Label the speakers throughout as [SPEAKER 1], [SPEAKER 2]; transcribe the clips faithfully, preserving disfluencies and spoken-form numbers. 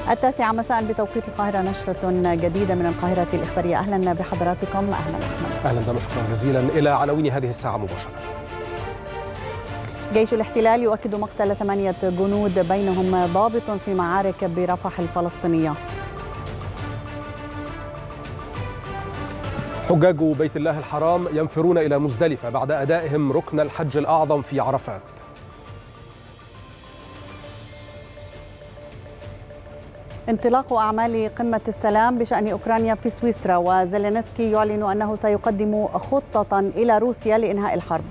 [SPEAKER 1] التاسعة مساء بتوقيت القاهرة، نشرة جديدة من القاهرة الإخبارية. أهلا بحضراتكم. أهلا أحمد.
[SPEAKER 2] أهلا دام، شكرا جزيلا. إلى عناوين هذه الساعة مباشرة.
[SPEAKER 1] جيش الاحتلال يؤكد مقتل ثمانية جنود بينهم ضابط في معارك برفح الفلسطينية.
[SPEAKER 2] حجاج بيت الله الحرام ينفرون إلى مزدلفة بعد أدائهم ركن الحج الأعظم في عرفات.
[SPEAKER 1] انطلاق أعمال قمة السلام بشأن أوكرانيا في سويسرا، وزيلينسكي يعلن أنه سيقدم خطة إلى روسيا لإنهاء الحرب.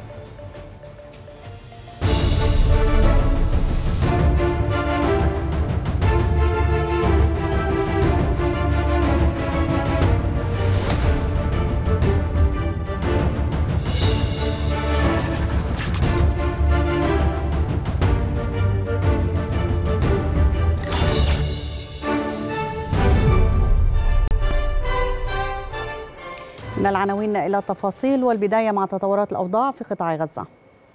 [SPEAKER 1] من العناوين إلى التفاصيل، والبداية مع تطورات الأوضاع في قطاع غزة.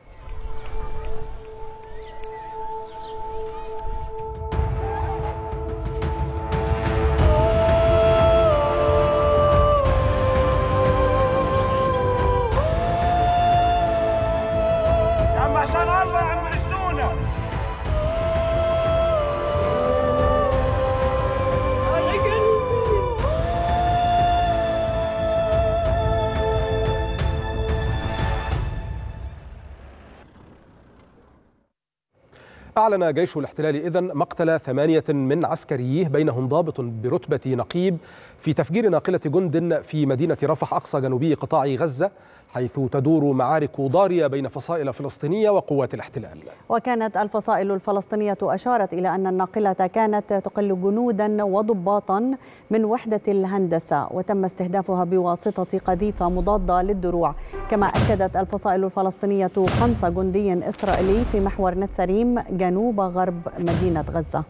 [SPEAKER 2] أعلن جيش الاحتلال إذن مقتل ثمانية من عسكريه بينهم ضابط برتبة نقيب في تفجير ناقلة جند في مدينة رفح أقصى جنوبي قطاع غزة، حيث تدور معارك ضارية بين فصائل فلسطينية وقوات الاحتلال.
[SPEAKER 1] وكانت الفصائل الفلسطينية أشارت إلى أن الناقلة كانت تقل جنودا وضباطا من وحدة الهندسة، وتم استهدافها بواسطة قذيفة مضادة للدروع. كما أكدت الفصائل الفلسطينية قنص جندي إسرائيلي في محور نتسريم جنوب غرب مدينة غزة.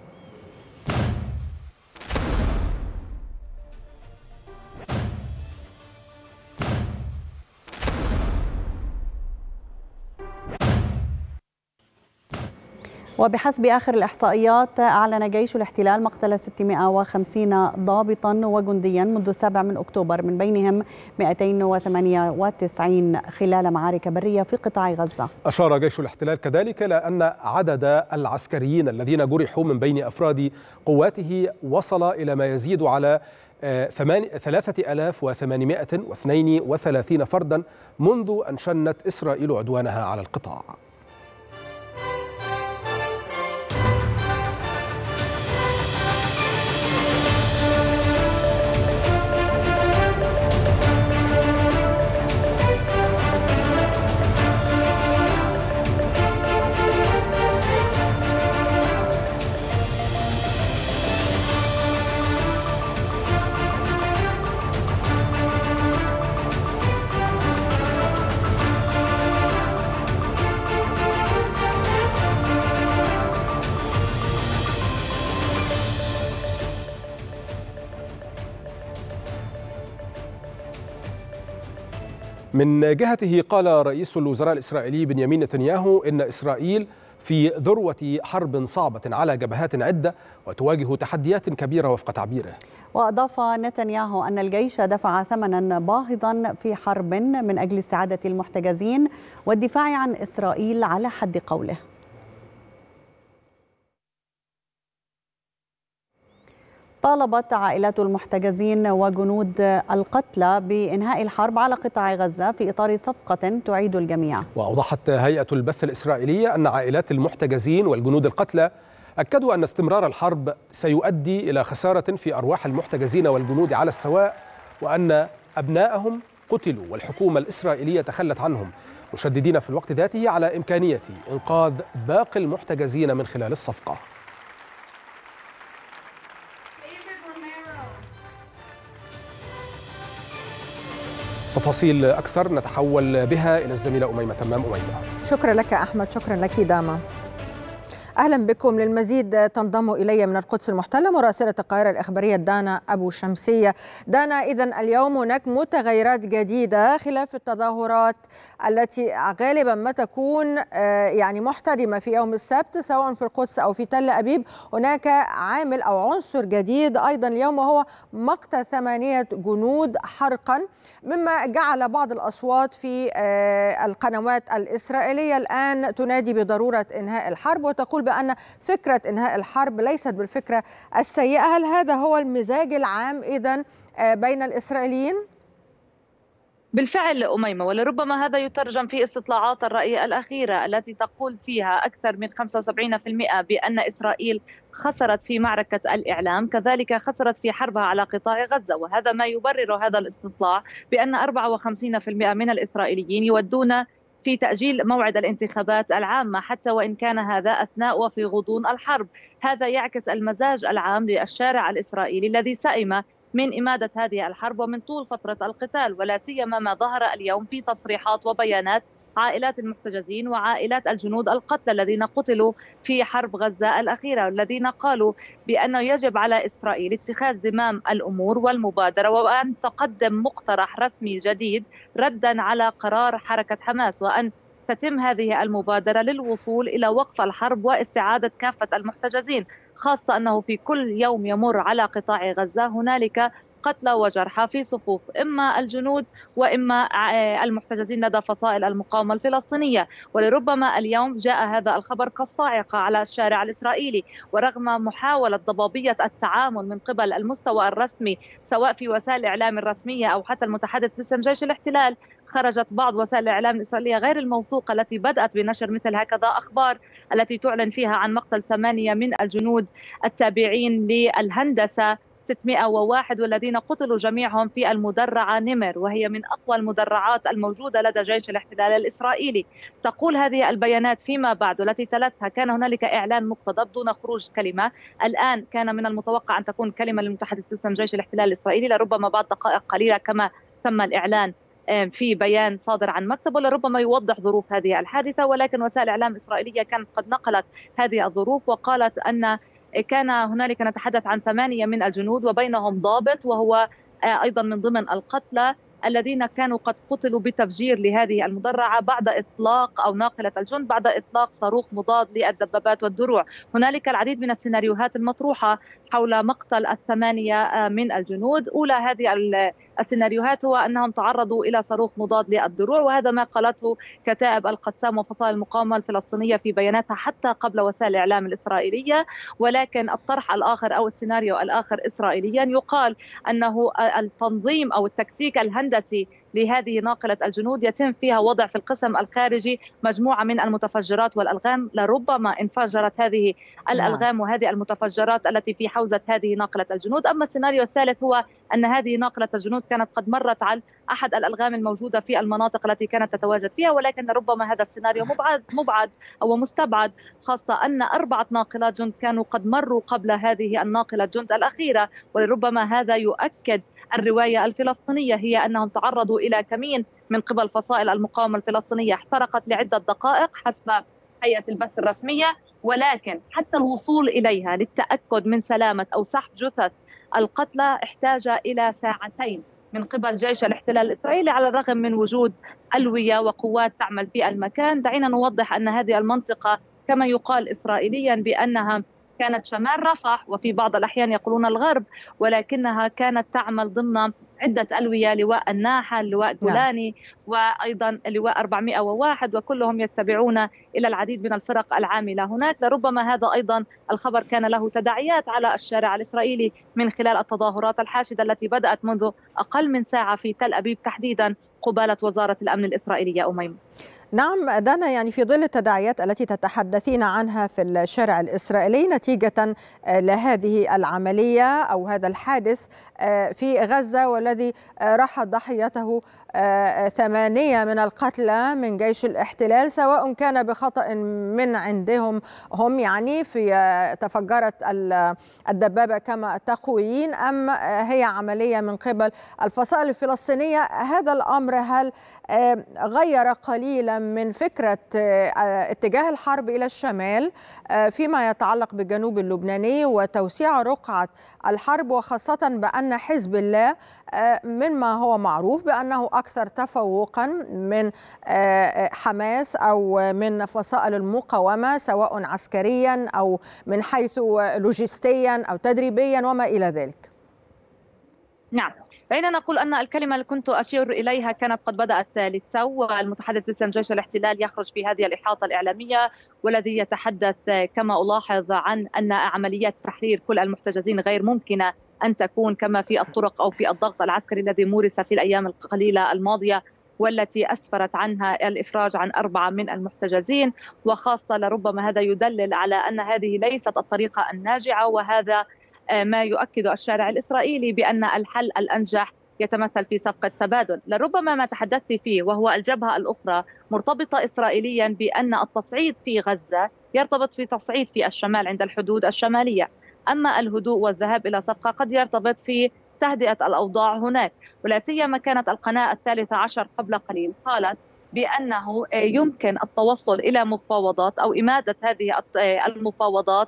[SPEAKER 1] وبحسب آخر الإحصائيات، أعلن جيش الاحتلال مقتل ستمائة وخمسين ضابطا وجنديا منذ السابع من أكتوبر، من بينهم مئتين وثمانية وتسعين خلال معارك برية في قطاع غزة.
[SPEAKER 2] أشار جيش الاحتلال كذلك إلى أن عدد العسكريين الذين جرحوا من بين أفراد قواته وصل إلى ما يزيد على ثلاثة آلاف وثمانمائة واثنين وثلاثين فردا منذ أن شنت إسرائيل عدوانها على القطاع. من جهته قال رئيس الوزراء الإسرائيلي بنيامين نتنياهو إن إسرائيل في ذروة حرب صعبة على جبهات عدة وتواجه تحديات كبيرة وفق تعبيره.
[SPEAKER 1] وأضاف نتنياهو أن الجيش دفع ثمنا باهظا في حرب من أجل استعادة المحتجزين والدفاع عن إسرائيل على حد قوله. طالبت عائلات المحتجزين وجنود القتلى بإنهاء الحرب على قطاع غزة في إطار صفقة تعيد الجميع.
[SPEAKER 2] وأوضحت هيئة البث الإسرائيلية أن عائلات المحتجزين والجنود القتلى أكدوا أن استمرار الحرب سيؤدي إلى خسارة في أرواح المحتجزين والجنود على السواء، وأن أبنائهم قتلوا والحكومة الإسرائيلية تخلت عنهم، مشددين في الوقت ذاته على إمكانية إنقاذ باقي المحتجزين من خلال الصفقة. تفاصيل أكثر نتحول بها إلى الزميلة أميمة تمام. أميمة،
[SPEAKER 3] شكرا لك أحمد. شكرا لك داما. أهلا بكم. للمزيد تنضم إلي من القدس المحتلة مراسلة القاهرة الإخبارية دانا أبو شمسية. دانا، إذن اليوم هناك متغيرات جديدة خلاف التظاهرات التي غالبا ما تكون يعني محتدمة في يوم السبت سواء في القدس أو في تل أبيب. هناك عامل أو عنصر جديد أيضا اليوم وهو مقتل ثمانية جنود حرقا، مما جعل بعض الأصوات في القنوات الإسرائيلية الآن تنادي بضرورة إنهاء الحرب وتقول بأن فكرة إنهاء الحرب ليست بالفكرة السيئة. هل هذا هو المزاج العام إذن بين الإسرائيليين؟
[SPEAKER 4] بالفعل أميمة، ولربما هذا يترجم في استطلاعات الرأي الأخيرة التي تقول فيها أكثر من خمسة وسبعين بالمئة بأن إسرائيل خسرت في معركة الإعلام، كذلك خسرت في حربها على قطاع غزة. وهذا ما يبرر هذا الاستطلاع بأن أربعة وخمسين بالمئة من الإسرائيليين يودون في تأجيل موعد الانتخابات العامة حتى وإن كان هذا أثناء وفي غضون الحرب. هذا يعكس المزاج العام للشارع الإسرائيلي الذي سئم من إمادة هذه الحرب ومن طول فترة القتال، ولا سيما ما ظهر اليوم في تصريحات وبيانات عائلات المحتجزين وعائلات الجنود القتلى الذين قتلوا في حرب غزة الأخيرة، الذين قالوا بأنه يجب على إسرائيل اتخاذ زمام الأمور والمبادرة وأن تقدم مقترح رسمي جديد ردا على قرار حركة حماس، وأن تتم هذه المبادرة للوصول إلى وقف الحرب واستعادة كافة المحتجزين، خاصة أنه في كل يوم يمر على قطاع غزة هنالك قتلى وجرحى في صفوف إما الجنود وإما المحتجزين لدى فصائل المقاومة الفلسطينية. ولربما اليوم جاء هذا الخبر كالصاعقة على الشارع الإسرائيلي، ورغم محاولة ضبابية التعامل من قبل المستوى الرسمي سواء في وسائل الإعلام الرسمية أو حتى المتحدث باسم جيش الاحتلال، خرجت بعض وسائل الإعلام الإسرائيلية غير الموثوقة التي بدأت بنشر مثل هكذا أخبار التي تعلن فيها عن مقتل ثمانية من الجنود التابعين للهندسة ستمائة وواحد والذين قتلوا جميعهم في المدرعة نمر، وهي من أقوى المدرعات الموجودة لدى جيش الاحتلال الإسرائيلي. تقول هذه البيانات فيما بعد التي تلتها كان هنالك إعلان مقتضب دون خروج كلمة، الآن كان من المتوقع أن تكون كلمة للمتحدث باسم جيش الاحتلال الإسرائيلي، لربما بعد دقائق قليلة كما تم الإعلان في بيان صادر عن مكتبه لربما يوضح ظروف هذه الحادثة. ولكن وسائل الإعلام الإسرائيلية كانت قد نقلت هذه الظروف وقالت أن كان هنالك نتحدث عن ثمانية من الجنود وبينهم ضابط وهو أيضا من ضمن القتلى الذين كانوا قد قتلوا بتفجير لهذه المدرعة بعد إطلاق أو ناقلة الجند بعد إطلاق صاروخ مضاد للدبابات والدروع. هنالك العديد من السيناريوهات المطروحة حول مقتل الثمانية من الجنود. أولى هذه السيناريوهات هو أنهم تعرضوا إلى صاروخ مضاد للدروع، وهذا ما قالته كتائب القسام وفصائل المقاومة الفلسطينية في بياناتها حتى قبل وسائل الإعلام الإسرائيلية. ولكن الطرح الآخر أو السيناريو الآخر إسرائيليا يقال أنه التنظيم أو التكتيك الهندسي لهذه ناقلة الجنود يتم فيها وضع في القسم الخارجي مجموعة من المتفجرات والألغام، لربما انفجرت هذه الألغام وهذه المتفجرات التي في حوزة هذه ناقلة الجنود. أما السيناريو الثالث هو أن هذه ناقلة الجنود كانت قد مرت على أحد الألغام الموجودة في المناطق التي كانت تتواجد فيها، ولكن ربما هذا السيناريو مبعد مبعد أو مستبعد، خاصة أن أربعة ناقلات جند كانوا قد مروا قبل هذه الناقلة جند الأخيرة. ولربما هذا يؤكد الرواية الفلسطينية، هي أنهم تعرضوا إلى كمين من قبل فصائل المقاومة الفلسطينية احترقت لعدة دقائق حسب هيئة البث الرسمية، ولكن حتى الوصول إليها للتأكد من سلامة أو سحب جثث القتلى احتاج إلى ساعتين من قبل جيش الاحتلال الإسرائيلي على الرغم من وجود ألوية وقوات تعمل في المكان. دعينا نوضح أن هذه المنطقة كما يقال إسرائيليا بأنها كانت شمال رفح وفي بعض الأحيان يقولون الغرب، ولكنها كانت تعمل ضمن عدة ألوية، لواء الناحل، لواء جولاني، وأيضا لواء أربعمائة وواحد، وكلهم يتبعون إلى العديد من الفرق العاملة هناك. لربما هذا أيضا الخبر كان له تداعيات على الشارع الإسرائيلي من خلال التظاهرات الحاشدة التي بدأت منذ أقل من ساعة في تل أبيب تحديدا قبالة وزارة الأمن الإسرائيلية. أميمة.
[SPEAKER 3] نعم دانا، يعني في ظل التداعيات التي تتحدثين عنها في الشارع الإسرائيلي نتيجة لهذه العملية أو هذا الحادث في غزة والذي راح ضحيته ثمانية من القتلى من جيش الاحتلال، سواء كان بخطأ من عندهم هم يعني في تفجرت الدبابة كما تقولين، أم هي عملية من قبل الفصائل الفلسطينية. هذا الأمر هل غير قليلا من فكرة اتجاه الحرب إلى الشمال فيما يتعلق بالجنوب اللبناني وتوسيع رقعة الحرب، وخاصة بأن حزب الله مما هو معروف بأنه أكثر تفوقا من حماس أو من فصائل المقاومة، سواء عسكريا أو من حيث لوجستيا أو تدريبيا وما إلى ذلك؟
[SPEAKER 4] نعم، دعينا نقول أن الكلمة اللي كنت أشير إليها كانت قد بدأت للتو، والمتحدث باسم جيش الاحتلال يخرج في هذه الإحاطة الإعلامية والذي يتحدث كما ألاحظ عن أن عمليات تحرير كل المحتجزين غير ممكنة أن تكون كما في الطرق أو في الضغط العسكري الذي مورس في الأيام القليلة الماضية والتي أسفرت عنها الإفراج عن أربعة من المحتجزين، وخاصة لربما هذا يدلل على أن هذه ليست الطريقة الناجعة، وهذا ما يؤكد الشارع الإسرائيلي بأن الحل الأنجح يتمثل في صفقة تبادل. لربما ما تحدثت فيه وهو الجبهة الأخرى مرتبطة إسرائيليا بأن التصعيد في غزة يرتبط في تصعيد في الشمال عند الحدود الشمالية، أما الهدوء والذهاب إلى صفقة قد يرتبط في تهدئة الأوضاع هناك. ولا سيما كانت القناة الثالثة عشر قبل قليل قالت بأنه يمكن التوصل إلى مفاوضات أو إمادة هذه المفاوضات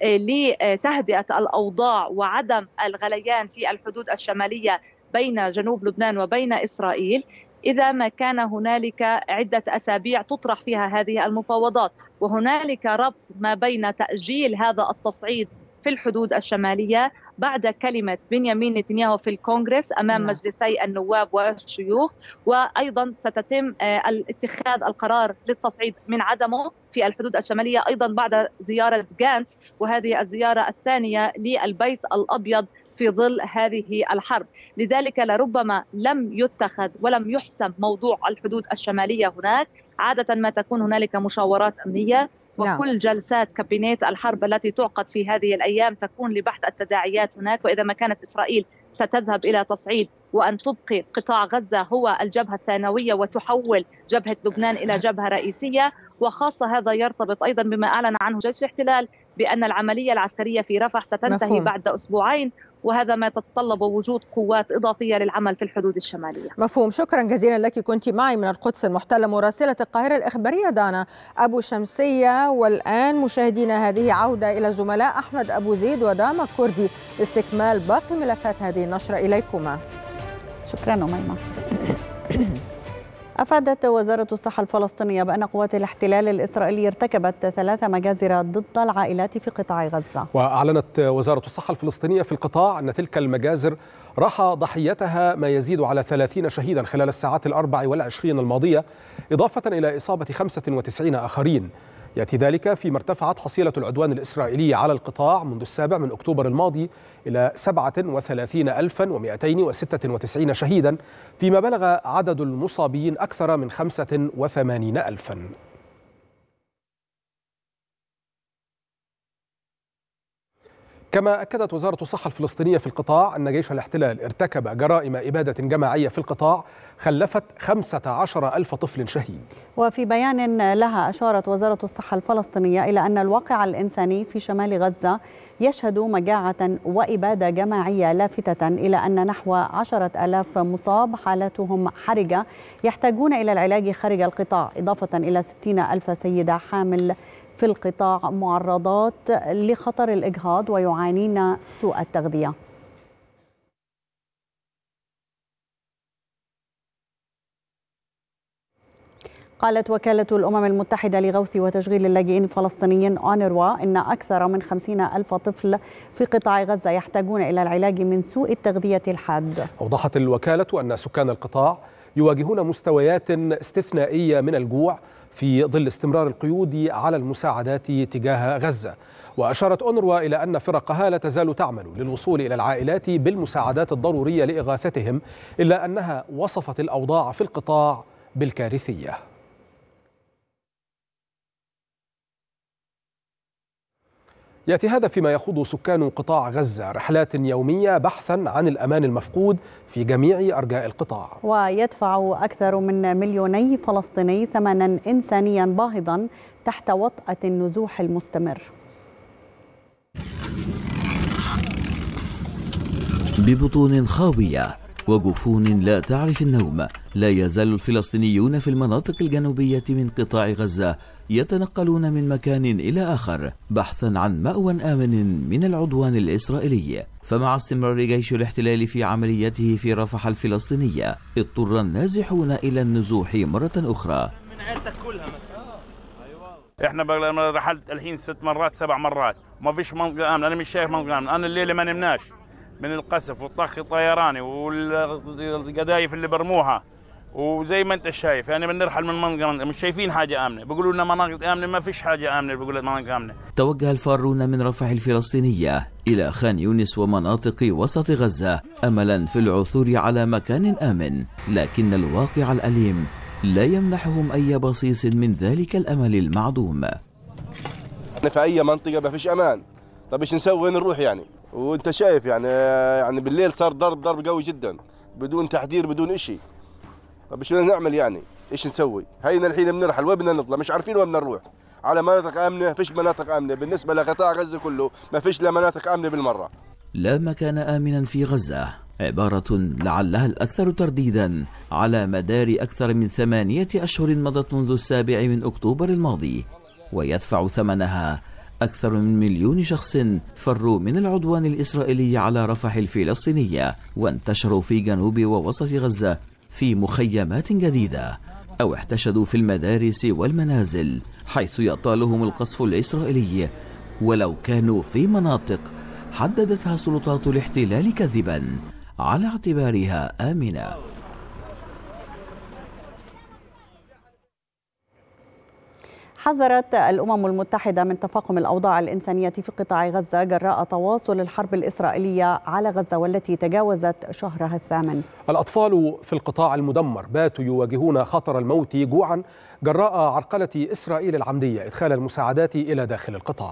[SPEAKER 4] لتهدئة الأوضاع وعدم الغليان في الحدود الشمالية بين جنوب لبنان وبين إسرائيل إذا ما كان هنالك عدة أسابيع تطرح فيها هذه المفاوضات. وهنالك ربط ما بين تأجيل هذا التصعيد في الحدود الشمالية بعد كلمة بنيامين نتنياهو في الكونغرس أمام مجلسي النواب والشيوخ، وأيضا ستتم اتخاذ القرار للتصعيد من عدمه في الحدود الشمالية أيضا بعد زيارة غانتس، وهذه الزيارة الثانية للبيت الأبيض في ظل هذه الحرب. لذلك لربما لم يتخذ ولم يحسم موضوع الحدود الشمالية هناك. عادة ما تكون هنالك مشاورات أمنية، وكل جلسات كابينيت الحرب التي تعقد في هذه الأيام تكون لبحث التداعيات هناك، وإذا ما كانت إسرائيل ستذهب إلى تصعيد وأن تبقي قطاع غزة هو الجبهة الثانوية وتحول جبهة لبنان إلى جبهة رئيسية. وخاصة هذا يرتبط أيضا بما أعلن عنه جيش الاحتلال بأن العملية العسكرية في رفح ستنتهي مفهوم. بعد أسبوعين، وهذا ما تتطلب وجود قوات إضافية للعمل في الحدود الشمالية.
[SPEAKER 3] مفهوم. شكرا جزيلا لك. كنت معي من القدس المحتلة مراسلة القاهرة الإخبارية دانا أبو شمسية. والآن مشاهدينا هذه عودة إلى زملاء أحمد أبو زيد وداما كردي لاستكمال باقي ملفات هذه النشرة. إليكما.
[SPEAKER 1] شكرا أميمة. أفادت وزارة الصحة الفلسطينية بأن قوات الاحتلال الإسرائيلي ارتكبت ثلاث مجازر ضد العائلات في قطاع غزة.
[SPEAKER 2] وأعلنت وزارة الصحة الفلسطينية في القطاع أن تلك المجازر راح ضحيتها ما يزيد على ثلاثين شهيدا خلال الساعات الأربع والعشرين الماضية، إضافة إلى إصابة خمسة وتسعين آخرين. يأتي ذلك فيما ارتفعت حصيلة العدوان الإسرائيلي على القطاع منذ السابع من أكتوبر الماضي إلى سبعة وثلاثين ألفا ومئتين وستة وتسعين شهيدا، فيما بلغ عدد المصابين أكثر من خمسة وثمانين ألفا. كما أكدت وزارة الصحة الفلسطينية في القطاع أن جيش الاحتلال ارتكب جرائم إبادة جماعية في القطاع خلفت خمسة عشر ألف طفل شهيد.
[SPEAKER 1] وفي بيان لها أشارت وزارة الصحة الفلسطينية إلى أن الواقع الإنساني في شمال غزة يشهد مجاعة وإبادة جماعية، لافتة إلى أن نحو عشرة آلاف مصاب حالتهم حرجة يحتاجون إلى العلاج خارج القطاع، إضافة إلى ستين ألف سيدة حامل في القطاع معرضات لخطر الإجهاض ويعانين سوء التغذية. قالت وكالة الأمم المتحدة لغوث وتشغيل اللاجئين الفلسطينيين أونروا إن أكثر من خمسين ألف طفل في قطاع غزة يحتاجون إلى العلاج من سوء التغذية الحاد.
[SPEAKER 2] أوضحت الوكالة أن سكان القطاع يواجهون مستويات استثنائية من الجوع في ظل استمرار القيود على المساعدات تجاه غزة. وأشارت أونروا إلى أن فرقها لا تزال تعمل للوصول إلى العائلات بالمساعدات الضرورية لإغاثتهم، إلا أنها وصفت الأوضاع في القطاع بالكارثية. يأتي هذا فيما يخوض سكان قطاع غزة رحلات يومية بحثا عن الأمان المفقود في جميع أرجاء القطاع.
[SPEAKER 1] ويدفع أكثر من مليوني فلسطيني ثمنا إنسانيا باهظا تحت وطأة النزوح المستمر.
[SPEAKER 5] ببطون خاوية وجفون لا تعرف النوم، لا يزال الفلسطينيون في المناطق الجنوبية من قطاع غزة يتنقلون من مكان إلى آخر بحثا عن مأوى آمن من العدوان الإسرائيلي. فمع استمرار جيش الاحتلال في عمليته في رفح الفلسطينية اضطر النازحون إلى النزوح مرة أخرى.
[SPEAKER 6] من عيلتك كلها مثلا احنا بقى رحلت الحين ست مرات سبع مرات ما فيش منطقة آمنة. أنا مش شايف منطقة آمنة. أنا الليلة ما نمناش من القصف والطخ الطيراني والقذايف اللي برموها، وزي ما انت شايف يعني بنرحل من منطقه مش شايفين حاجه امنه. بيقولوا لنا مناطق امنه، ما فيش حاجه امنه. بيقولوا مناطق امنه.
[SPEAKER 5] توجه الفارون من رفح الفلسطينية الى خان يونس ومناطق وسط غزه املا في العثور على مكان امن، لكن الواقع الاليم لا يمنحهم اي بصيص من ذلك الامل المعدوم.
[SPEAKER 7] في اي منطقه ما فيش امان. طب ايش نسوي؟ وين نروح يعني؟ وانت شايف يعني يعني بالليل صار ضرب ضرب قوي جدا بدون تحذير بدون شيء. طب ايش بدنا نعمل يعني؟ ايش نسوي؟ هينا الحين بنرحل، وين بدنا نطلع؟ مش عارفين وين بدنا نروح. على مناطق امنه، فيش مناطق امنه بالنسبه لقطاع غزه كله، ما فيش لا مناطق امنه بالمره.
[SPEAKER 5] لا مكان امنا في غزه، عباره لعلها الاكثر ترديدا على مدار اكثر من ثمانيه اشهر مضت منذ السابع من اكتوبر الماضي، ويدفع ثمنها أكثر من مليون شخص فروا من العدوان الإسرائيلي على رفح الفلسطينية وانتشروا في جنوب ووسط غزة في مخيمات جديدة، أو احتشدوا في المدارس والمنازل حيث يطالهم القصف الإسرائيلي، ولو كانوا في مناطق حددتها سلطات الاحتلال كذبا على اعتبارها آمنة.
[SPEAKER 1] حذرت الأمم المتحدة من تفاقم الأوضاع الإنسانية في قطاع غزة جراء تواصل الحرب الإسرائيلية على غزة والتي تجاوزت شهرها الثامن.
[SPEAKER 2] الأطفال في القطاع المدمر باتوا يواجهون خطر الموت جوعا جراء عرقلة إسرائيل العمدية إدخال المساعدات إلى داخل القطاع.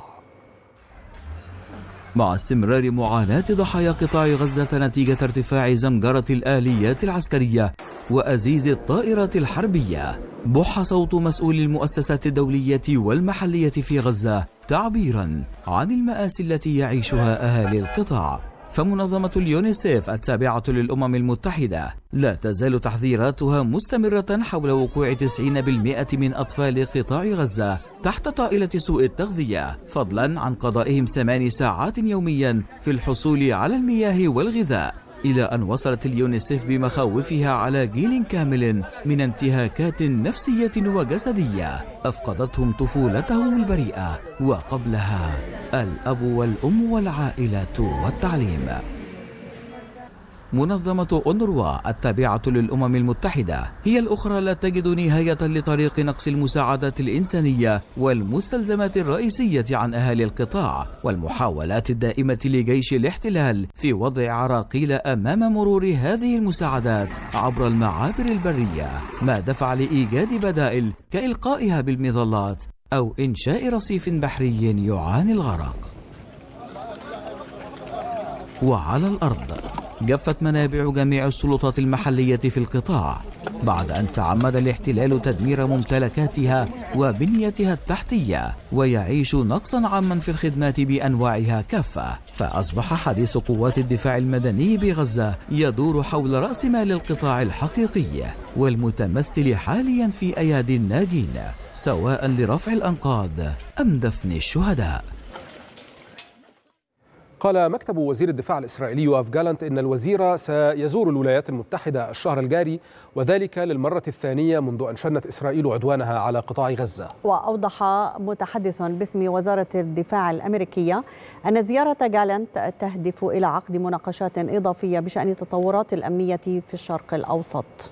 [SPEAKER 5] مع استمرار معاناة ضحايا قطاع غزة نتيجة ارتفاع زمجرة الآليات العسكرية وأزيز الطائرات الحربية، بح صوت مسؤولي المؤسسات الدولية والمحلية في غزة تعبيرا عن المآسي التي يعيشها أهالي القطاع. فمنظمة اليونيسيف التابعة للأمم المتحدة لا تزال تحذيراتها مستمرة حول وقوع تسعين بالمئة من أطفال قطاع غزة تحت طائلة سوء التغذية، فضلا عن قضائهم ثمان ساعات يوميا في الحصول على المياه والغذاء، إلى أن وصلت اليونيسيف بمخاوفها على جيل كامل من انتهاكات نفسية وجسدية أفقدتهم طفولتهم البريئة، وقبلها الأب والأم والعائلة والتعليم. منظمة أونروا التابعة للأمم المتحدة هي الأخرى لا تجد نهاية لطريق نقص المساعدات الإنسانية والمستلزمات الرئيسية عن أهالي القطاع، والمحاولات الدائمة لجيش الاحتلال في وضع عراقيل أمام مرور هذه المساعدات عبر المعابر البرية، ما دفع لإيجاد بدائل كإلقائها بالمظلات أو إنشاء رصيف بحري يعاني الغرق. وعلى الأرض جفت منابع جميع السلطات المحلية في القطاع بعد أن تعمد الاحتلال تدمير ممتلكاتها وبنيتها التحتية، ويعيش نقصا عاما في الخدمات بأنواعها كافة. فأصبح حديث قوات الدفاع المدني بغزة يدور حول رأس مال القطاع الحقيقي والمتمثل حاليا في أيادي الناجين، سواء لرفع الأنقاض أم دفن الشهداء.
[SPEAKER 2] قال مكتب وزير الدفاع الإسرائيلي يوآف جالانت إن الوزير سيزور الولايات المتحدة الشهر الجاري، وذلك للمرة الثانية منذ أن شنت إسرائيل عدوانها على قطاع غزة.
[SPEAKER 1] وأوضح متحدث باسم وزارة الدفاع الأمريكية أن زيارة جالانت تهدف إلى عقد مناقشات إضافية بشأن التطورات الأمنية في الشرق الأوسط.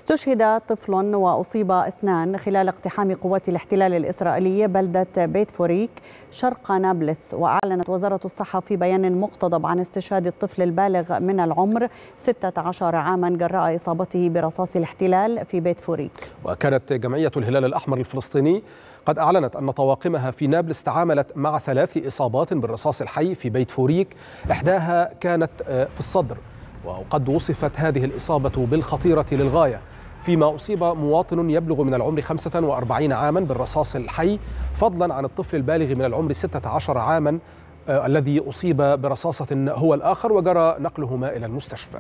[SPEAKER 1] استشهد طفل وأصيب اثنان خلال اقتحام قوات الاحتلال الإسرائيلية بلدة بيت فوريك شرق نابلس. وأعلنت وزارة الصحة في بيان مقتضب عن استشهاد الطفل البالغ من العمر ستة عشر عاما جراء إصابته برصاص الاحتلال في بيت فوريك.
[SPEAKER 2] وكانت جمعية الهلال الأحمر الفلسطيني قد أعلنت أن طواقمها في نابلس تعاملت مع ثلاث إصابات بالرصاص الحي في بيت فوريك، إحداها كانت في الصدر، وقد وصفت هذه الإصابة بالخطيرة للغاية، فيما أصيب مواطن يبلغ من العمر خمسة وأربعين عاما بالرصاص الحي، فضلا عن الطفل البالغ من العمر ستة عشر عاما آه الذي أصيب برصاصة هو الآخر، وجرى نقلهما إلى المستشفى.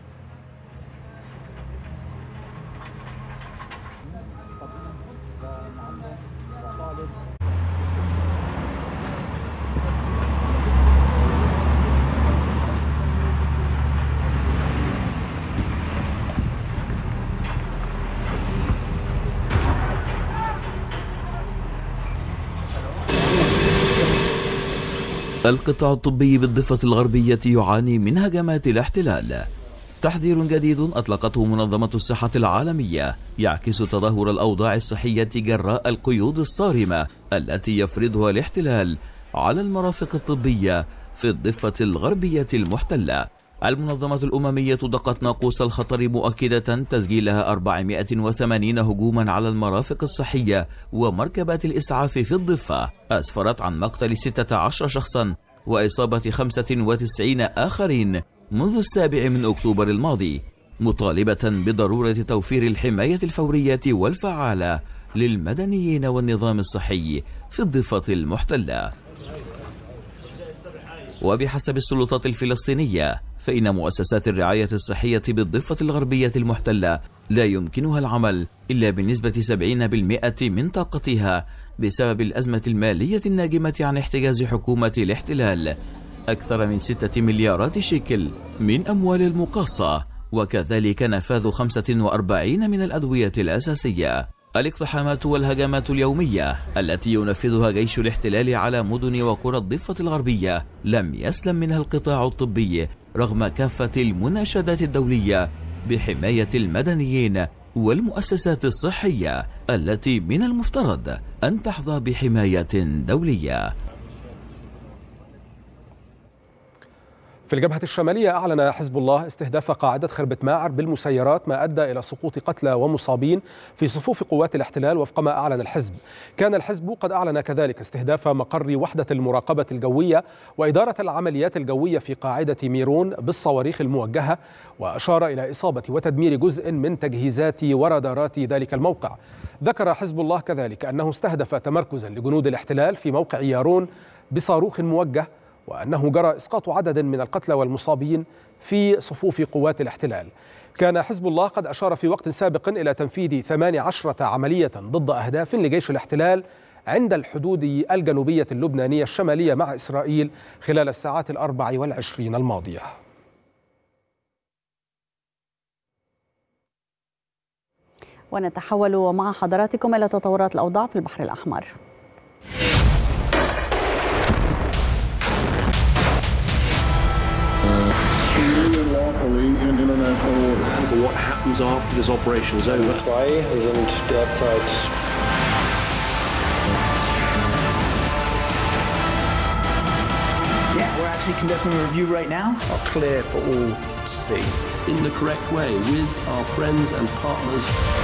[SPEAKER 5] القطاع الطبي بالضفة الغربية يعاني من هجمات الاحتلال. تحذير جديد أطلقته منظمة الصحة العالمية يعكس تدهور الأوضاع الصحية جراء القيود الصارمة التي يفرضها الاحتلال على المرافق الطبية في الضفة الغربية المحتلة. المنظمة الأممية دقت ناقوس الخطر مؤكدة تسجيلها أربعمائة وثمانين هجوما على المرافق الصحية ومركبات الإسعاف في الضفة، أسفرت عن مقتل ستة عشر شخصا وإصابة خمسة وتسعين آخرين منذ السابع من أكتوبر الماضي، مطالبة بضرورة توفير الحماية الفورية والفعالة للمدنيين والنظام الصحي في الضفة المحتلة. وبحسب السلطات الفلسطينية فإن مؤسسات الرعاية الصحية بالضفة الغربية المحتلة لا يمكنها العمل إلا بنسبة سبعين بالمئة من طاقتها بسبب الأزمة المالية الناجمة عن احتجاز حكومة الاحتلال أكثر من ستة مليارات شيكل من أموال المقاصة، وكذلك نفاذ خمسة وأربعين من الأدوية الأساسية. الاقتحامات والهجمات اليومية التي ينفذها جيش الاحتلال على مدن وقرى الضفة الغربية لم يسلم منها القطاع الطبي رغم كافة المناشدات الدولية بحماية المدنيين والمؤسسات الصحية التي من المفترض أن تحظى بحماية دولية.
[SPEAKER 2] في الجبهة الشمالية أعلن حزب الله استهداف قاعدة خربة ماعر بالمسيرات، ما أدى إلى سقوط قتلى ومصابين في صفوف قوات الاحتلال وفق ما أعلن الحزب. كان الحزب قد أعلن كذلك استهداف مقر وحدة المراقبة الجوية وإدارة العمليات الجوية في قاعدة ميرون بالصواريخ الموجهة، وأشار إلى إصابة وتدمير جزء من تجهيزات ورادارات ذلك الموقع. ذكر حزب الله كذلك أنه استهدف تمركزا لجنود الاحتلال في موقع يارون بصاروخ موجه، وأنه جرى إسقاط عدد من القتلى والمصابين في صفوف قوات الاحتلال. كان حزب الله قد أشار في وقت سابق إلى تنفيذ ثمان عشرة عملية ضد أهداف لجيش الاحتلال عند الحدود الجنوبية اللبنانية الشمالية مع إسرائيل خلال الساعات الأربع والعشرين الماضية.
[SPEAKER 1] ونتحول مع حضراتكم إلى تطورات الأوضاع في البحر الأحمر.
[SPEAKER 8] What happens after this operation is over?
[SPEAKER 9] Zwei sind derzeit
[SPEAKER 10] Yeah, we're actually conducting a review right now.
[SPEAKER 9] Are clear for all to see.
[SPEAKER 8] In the correct way with our friends and partners.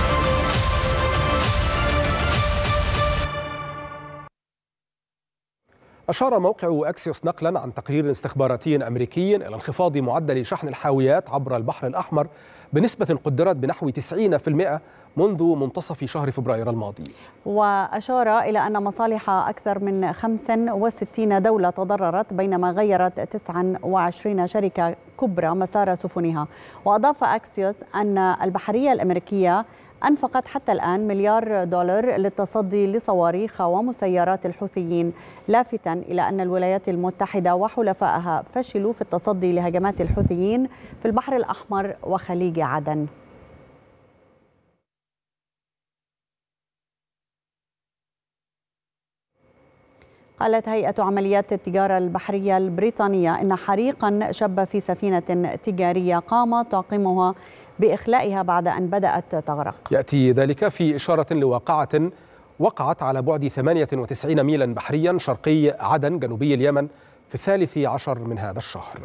[SPEAKER 2] أشار موقع أكسيوس نقلا عن تقرير استخباراتي أمريكي إلى انخفاض معدل شحن الحاويات عبر البحر الأحمر بنسبة قدرت بنحو تسعين بالمئة منذ منتصف شهر فبراير الماضي.
[SPEAKER 1] وأشار إلى أن مصالح أكثر من خمسة وستين دولة تضررت، بينما غيرت تسعة وعشرين شركة كبرى مسار سفنها. وأضاف أكسيوس أن البحرية الأمريكية أنفقت حتى الآن مليار دولار للتصدي لصواريخ ومسيرات الحوثيين، لافتا إلى أن الولايات المتحدة وحلفائها فشلوا في التصدي لهجمات الحوثيين في البحر الأحمر وخليج عدن. قالت هيئة عمليات التجارة البحرية البريطانية إن حريقا شب في سفينة تجارية قام طاقمها بإخلائها بعد أن بدأت تغرق.
[SPEAKER 2] يأتي ذلك في إشارة لواقعة وقعت على بعد ثمانية وتسعين ميلا بحريا شرقي عدن جنوبي اليمن في الثالث عشر من هذا الشهر.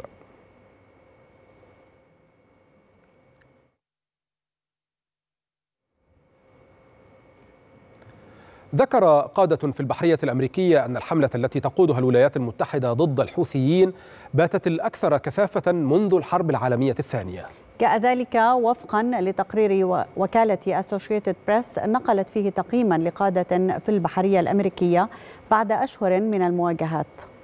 [SPEAKER 2] ذكر قادة في البحرية الأمريكية أن الحملة التي تقودها الولايات المتحدة ضد الحوثيين باتت الأكثر كثافة منذ الحرب العالمية الثانية.
[SPEAKER 1] جاء ذلك وفقا لتقرير وكالة أسوشيتد بريس نقلت فيه تقييما لقادة في البحرية الأمريكية بعد أشهر من المواجهات.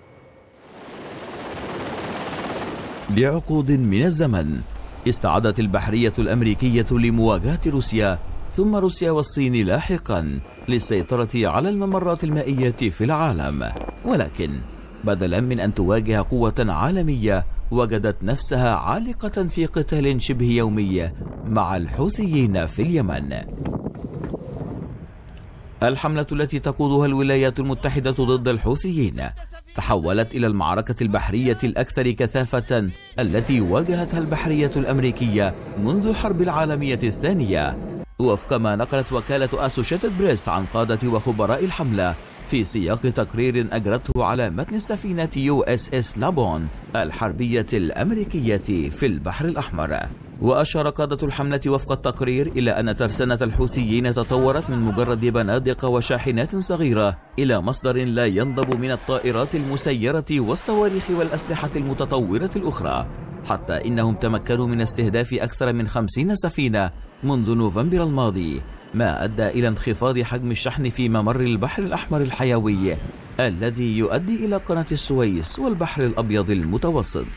[SPEAKER 5] بعقود من الزمن استعدت البحرية الأمريكية لمواجهة روسيا، ثم روسيا والصين لاحقا للسيطرة على الممرات المائية في العالم، ولكن بدلا من أن تواجه قوة عالمية وجدت نفسها عالقة في قتال شبه يومي مع الحوثيين في اليمن. الحملة التي تقودها الولايات المتحدة ضد الحوثيين تحولت إلى المعركة البحرية الأكثر كثافة التي واجهتها البحرية الأمريكية منذ الحرب العالمية الثانية، وفق ما نقلت وكالة أسوشيتد بريس عن قادة وخبراء الحملة في سياق تقرير أجرته على متن السفينة يو اس اس لابون الحربية الأمريكية في البحر الأحمر. وأشار قادة الحملة وفق التقرير إلى أن ترسانة الحوثيين تطورت من مجرد بنادق وشاحنات صغيرة إلى مصدر لا ينضب من الطائرات المسيرة والصواريخ والأسلحة المتطورة الأخرى، حتى إنهم تمكنوا من استهداف أكثر من خمسين سفينة منذ نوفمبر الماضي، ما أدى إلى انخفاض حجم الشحن في ممر البحر الأحمر الحيوي الذي يؤدي إلى قناة السويس والبحر الأبيض المتوسط.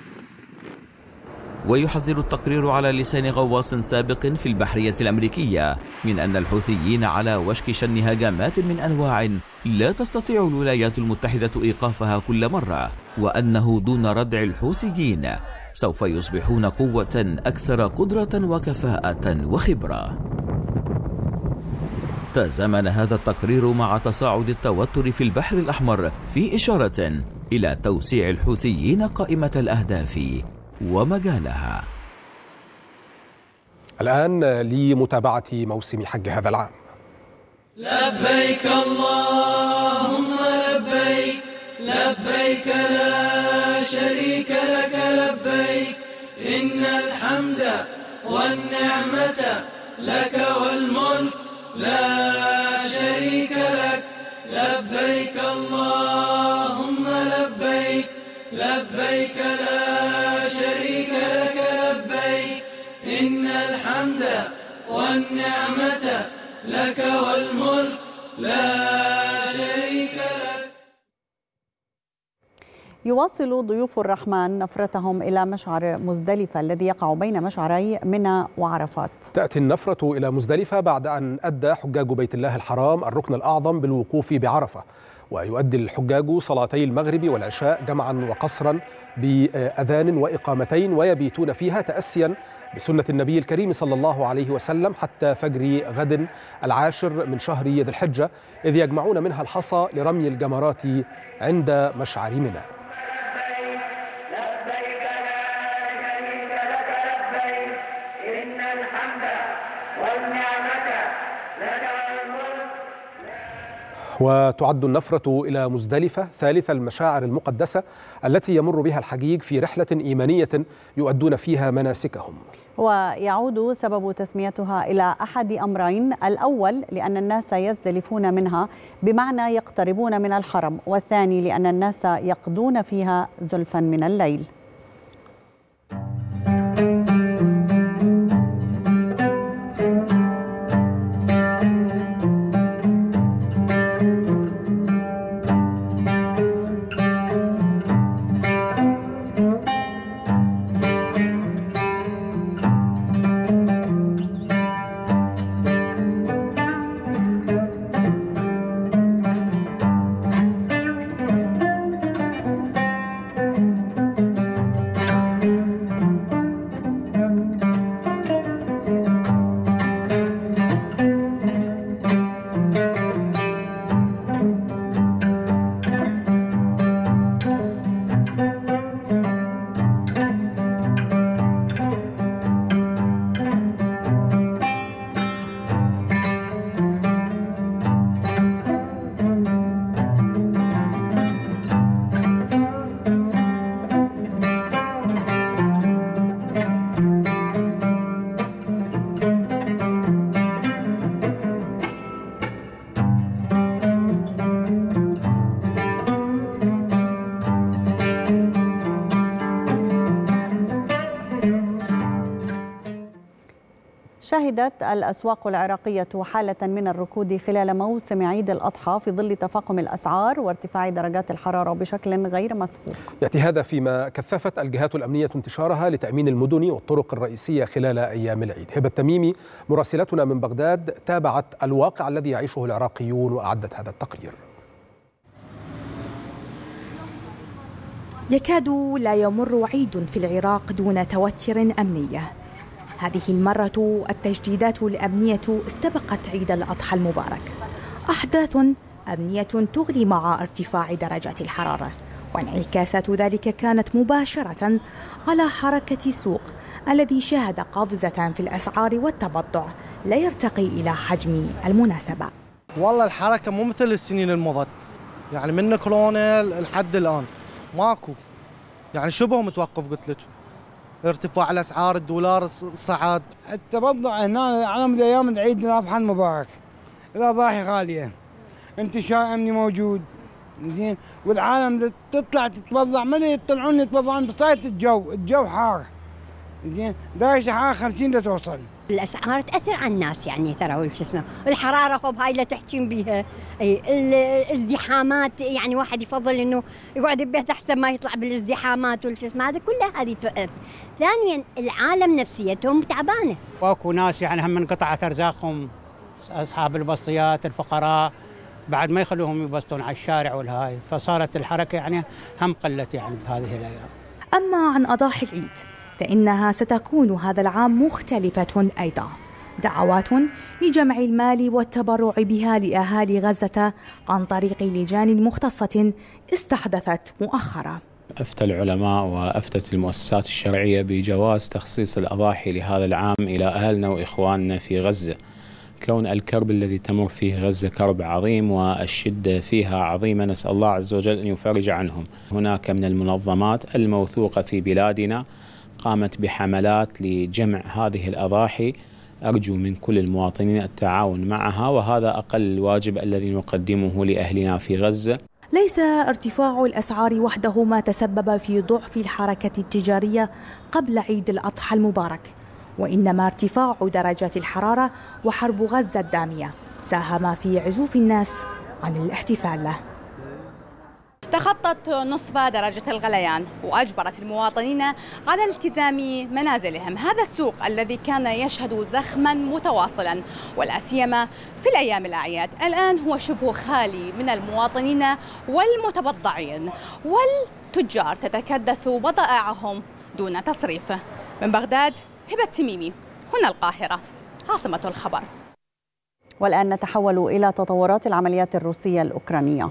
[SPEAKER 5] ويحذر التقرير على لسان غواص سابق في البحرية الأمريكية من أن الحوثيين على وشك شن هجمات من أنواع لا تستطيع الولايات المتحدة إيقافها كل مرة، وأنه دون ردع الحوثيين سوف يصبحون قوة أكثر قدرة وكفاءة وخبرة. تزامن هذا التقرير مع تصاعد التوتر في البحر الأحمر في إشارة إلى توسيع الحوثيين قائمة الأهداف ومجالها.
[SPEAKER 2] الآن لمتابعة موسم حج هذا العام.
[SPEAKER 11] لبيك اللهم لبيك لبيك لا شريك لك لبيك إن الحمد والنعمة لك والملك لا شريك لك لبيك اللهم لبيك لبيك لا شريك لك لبيك إن الحمد والنعمة لك والملك لا شريك لك.
[SPEAKER 1] يواصل ضيوف الرحمن نفرتهم إلى مشعر مزدلفة الذي يقع بين مشعري منى وعرفات.
[SPEAKER 2] تأتي النفرة إلى مزدلفة بعد أن أدى حجاج بيت الله الحرام الركن الأعظم بالوقوف بعرفة، ويؤدي الحجاج صلاتي المغرب والعشاء جمعا وقصرا بأذان وإقامتين، ويبيتون فيها تأسيا بسنة النبي الكريم صلى الله عليه وسلم حتى فجر غد العاشر من شهر ذي الحجة، إذ يجمعون منها الحصى لرمي الجمرات عند مشعر منى. وتعد النفرة إلى مزدلفة ثالث المشاعر المقدسة التي يمر بها الحجيج في رحلة إيمانية يؤدون فيها مناسكهم.
[SPEAKER 1] ويعود سبب تسميتها إلى أحد أمرين: الأول لأن الناس يزدلفون منها بمعنى يقتربون من الحرم، والثاني لأن الناس يقضون فيها زلفا من الليل. شهدت الأسواق العراقية حالة من الركود خلال موسم عيد الأضحى في ظل تفاقم الأسعار وارتفاع درجات الحرارة بشكل غير مسبوق.
[SPEAKER 2] يأتي هذا فيما كثفت الجهات الأمنية انتشارها لتأمين المدن والطرق الرئيسية خلال أيام العيد. هبة التميمي مراسلتنا من بغداد تابعت الواقع الذي يعيشه العراقيون وأعدت هذا التقرير.
[SPEAKER 12] يكاد لا يمر عيد في العراق دون توتر أمني. هذه المرة التجديدات الأمنية استبقت عيد الأضحى المبارك، أحداث أمنية تغلي مع ارتفاع درجات الحرارة، وانعكاسات ذلك كانت مباشرة على حركة السوق الذي شهد قفزة في الأسعار والتبضع لا يرتقي إلى حجم المناسبة.
[SPEAKER 13] والله الحركة مو مثل السنين المضت، يعني من كورونا لحد الآن ماكو، يعني شبه متوقف. قلت لك ارتفاع الاسعار، الدولار صعد،
[SPEAKER 14] التبضع هنا على مدى ايام عيد الاضحى المبارك، الاضاحي غاليه، انتشار امني موجود زين، والعالم تطلع تتبضع، ما يطلعون يتبضعون بصاية الجو، الجو حار زين، درجه حراره خمسين توصل.
[SPEAKER 15] الاسعار تاثر على الناس يعني ترى شو اسمه، الحراره خب هاي اللي تحكين بيها، الازدحامات يعني واحد يفضل انه يقعد ببيته احسن ما يطلع بالازدحامات والشو اسمه، هذا كلها هذه تؤثر. ثانيا العالم نفسيتهم تعبانه.
[SPEAKER 16] واكو ناس يعني هم انقطعت ارزاقهم، اصحاب البسطيات الفقراء بعد ما يخلوهم يبسطون على الشارع والهاي، فصارت الحركه يعني هم قلت يعني بهذه الايام.
[SPEAKER 12] اما عن اضاحي العيد فإنها ستكون هذا العام مختلفة أيضا. دعوات لجمع المال والتبرع بها لأهالي غزة عن طريق لجان مختصة استحدثت مؤخرا.
[SPEAKER 17] أفتى العلماء وأفتت المؤسسات الشرعية بجواز تخصيص الأضاحي لهذا العام إلى أهلنا وإخواننا في غزة، كون الكرب الذي تمر فيه غزة كرب عظيم والشدة فيها عظيمة، نسأل الله عز وجل أن يفرج عنهم. هناك من المنظمات الموثوقة في بلادنا قامت بحملات لجمع هذه الأضاحي، أرجو من كل المواطنين التعاون معها، وهذا أقل الواجب الذي نقدمه لأهلنا في غزة.
[SPEAKER 12] ليس ارتفاع الأسعار وحده ما تسبب في ضعف الحركة التجارية قبل عيد الأضحى المبارك، وإنما ارتفاع درجات الحرارة وحرب غزة الدامية ساهم في عزوف الناس عن الاحتفال.
[SPEAKER 18] تخطت نصف درجة الغليان وأجبرت المواطنين على التزام منازلهم. هذا السوق الذي كان يشهد زخما متواصلا ولا سيما في الأيام الأعياد، الآن هو شبه خالي من المواطنين والمتبضعين، والتجار تتكدس بضائعهم دون تصريف. من بغداد هبة التميمي، هنا القاهرة عاصمة الخبر.
[SPEAKER 1] والآن نتحول إلى تطورات العمليات الروسية الأوكرانية.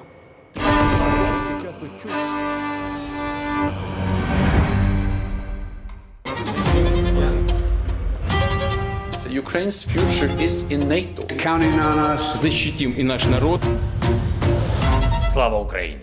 [SPEAKER 19] Ukraine's future is in NATO.
[SPEAKER 20] Counting on us. Защитим и наш народ. Слава Украине!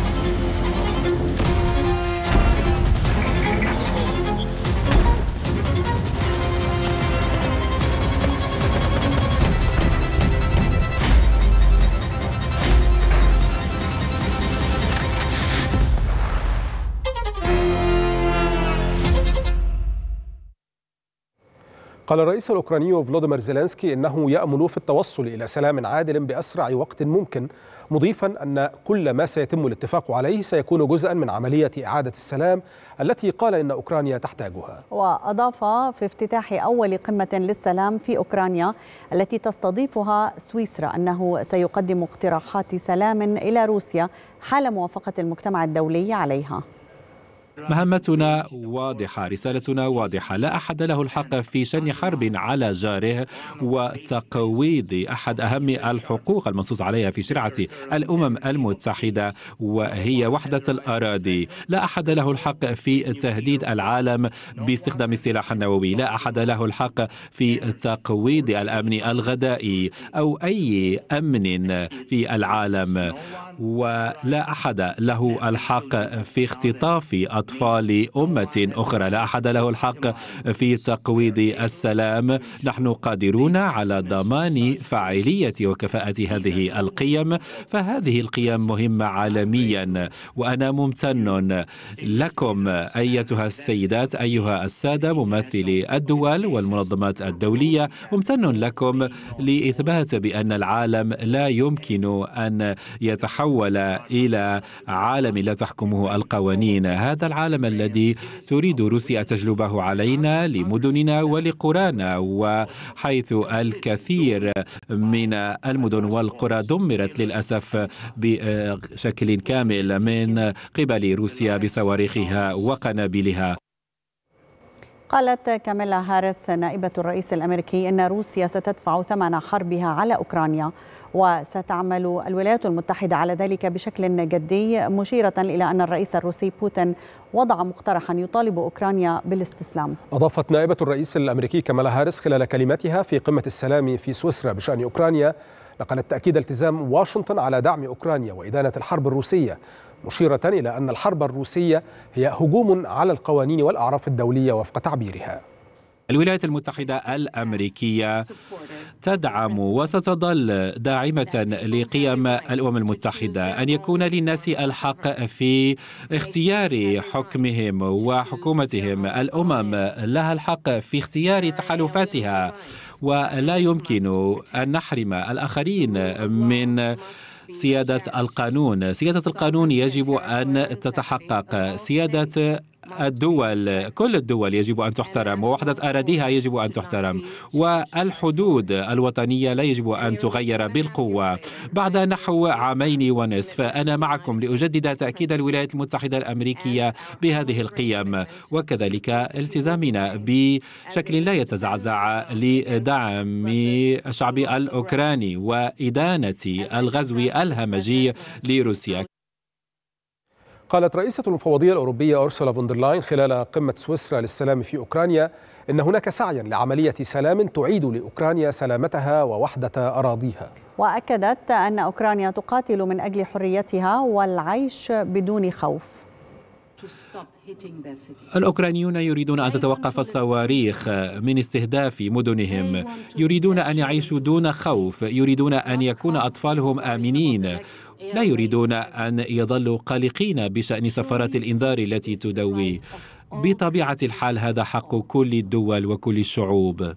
[SPEAKER 2] قال الرئيس الأوكراني فلوديمير زيلينسكي إنه يأمل في التوصل إلى سلام عادل بأسرع وقت ممكن، مضيفا أن كل ما سيتم الاتفاق عليه سيكون جزءا من عملية إعادة السلام التي قال إن أوكرانيا تحتاجها.
[SPEAKER 1] وأضاف في افتتاح أول قمة للسلام في أوكرانيا التي تستضيفها سويسرا أنه سيقدم اقتراحات سلام إلى روسيا حال موافقة المجتمع الدولي عليها.
[SPEAKER 21] مهمتنا واضحة، رسالتنا واضحة، لا أحد له الحق في شن حرب على جاره وتقويض أحد أهم الحقوق المنصوص عليها في شريعة الأمم المتحدة وهي وحدة الأراضي. لا أحد له الحق في تهديد العالم باستخدام السلاح النووي، لا أحد له الحق في تقويض الأمن الغذائي أو أي أمن في العالم. ولا أحد له الحق في اختطاف أطفال أمة أخرى، لا أحد له الحق في تقويض السلام. نحن قادرون على ضمان فاعلية وكفاءة هذه القيم، فهذه القيم مهمة عالميا، وأنا ممتن لكم أيتها السيدات أيها السادة ممثلي الدول والمنظمات الدولية، ممتن لكم لإثبات بأن العالم لا يمكن أن يتحول إلى عالم لا تحكمه القوانين. هذا العالم الذي تريد روسيا تجلبه علينا لمدننا ولقرانا، وحيث الكثير من المدن والقرى دمرت للأسف بشكل كامل من قبل روسيا بصواريخها وقنابلها.
[SPEAKER 1] قالت كاميلا هاريس نائبة الرئيس الأمريكي إن روسيا ستدفع ثمن حربها على أوكرانيا، وستعمل الولايات المتحدة على ذلك بشكل جدي، مشيرة إلى أن الرئيس الروسي بوتين وضع مقترحا يطالب أوكرانيا بالاستسلام.
[SPEAKER 2] أضافت نائبة الرئيس الأمريكي كاميلا هاريس خلال كلمتها في قمة السلام في سويسرا بشأن أوكرانيا نقلت تأكيد التزام واشنطن على دعم أوكرانيا وإدانة الحرب الروسية، مشيرة إلى أن الحرب الروسية هي هجوم على القوانين والأعراف الدولية وفق تعبيرها.
[SPEAKER 21] الولايات المتحدة الأمريكية تدعم وستظل داعمة لقيم الأمم المتحدة، أن يكون للناس الحق في اختيار حكمهم وحكومتهم. الأمم لها الحق في اختيار تحالفاتها، ولا يمكن أن نحرم الآخرين من سيادة القانون. سيادة القانون يجب أن تتحقق، سيادة الدول كل الدول يجب أن تحترم، ووحدة أراضيها يجب أن تحترم، والحدود الوطنية لا يجب أن تغير بالقوة. بعد نحو عامين ونصف أنا معكم لأجدد تأكيد الولايات المتحدة الأمريكية بهذه القيم، وكذلك التزامنا بشكل لا يتزعزع لدعم الشعب الأوكراني وإدانة الغزو الهمجي لروسيا.
[SPEAKER 2] قالت رئيسة المفوضية الأوروبية أورسولا فوندرلاين خلال قمة سويسرا للسلام في أوكرانيا إن هناك سعيا لعملية سلام تعيد لأوكرانيا سلامتها ووحدة أراضيها.
[SPEAKER 1] وأكدت أن أوكرانيا تقاتل من أجل حريتها والعيش بدون خوف.
[SPEAKER 21] الأوكرانيون يريدون أن تتوقف الصواريخ من استهداف مدنهم، يريدون أن يعيشوا دون خوف، يريدون أن يكون أطفالهم آمنين، لا يريدون أن يظلوا قلقين بشأن سفرات الإنذار التي تدوي. بطبيعة الحال هذا حق كل الدول وكل الشعوب،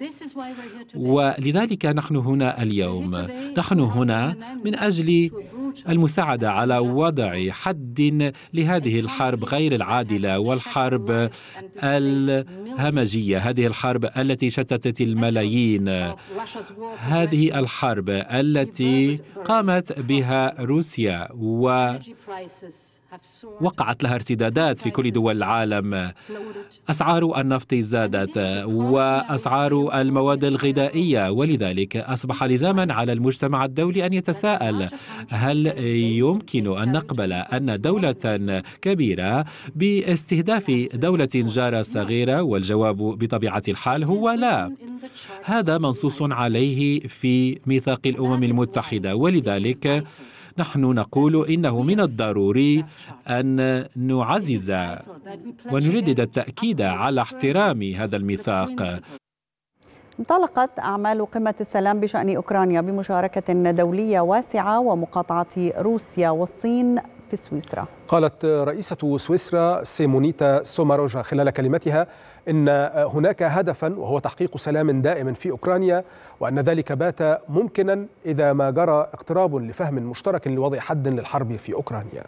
[SPEAKER 21] ولذلك نحن هنا اليوم. نحن هنا من أجل المساعدة على وضع حد لهذه الحرب غير العادلة والحرب الهمجية، هذه الحرب التي شتتت الملايين، هذه الحرب التي قامت بها روسيا و وقعت لها ارتدادات في كل دول العالم. أسعار النفط زادت وأسعار المواد الغذائية، ولذلك أصبح لزاما على المجتمع الدولي أن يتساءل هل يمكن أن نقبل أن دولة كبيرة باستهداف دولة جارة صغيرة؟ والجواب بطبيعة الحال هو لا. هذا منصوص عليه في ميثاق الأمم المتحدة، ولذلك نحن نقول إنه من الضروري أن نعزز ونجدد التأكيد على احترام هذا الميثاق.
[SPEAKER 1] انطلقت أعمال قمة السلام بشأن أوكرانيا بمشاركة دولية واسعة ومقاطعة روسيا والصين في سويسرا.
[SPEAKER 2] قالت رئيسة سويسرا سيمونيتا سوماروجا خلال كلمتها إن هناك هدفا وهو تحقيق سلام دائم في أوكرانيا، وأن ذلك بات ممكنا إذا ما جرى اقتراب لفهم مشترك لوضع حد للحرب في أوكرانيا.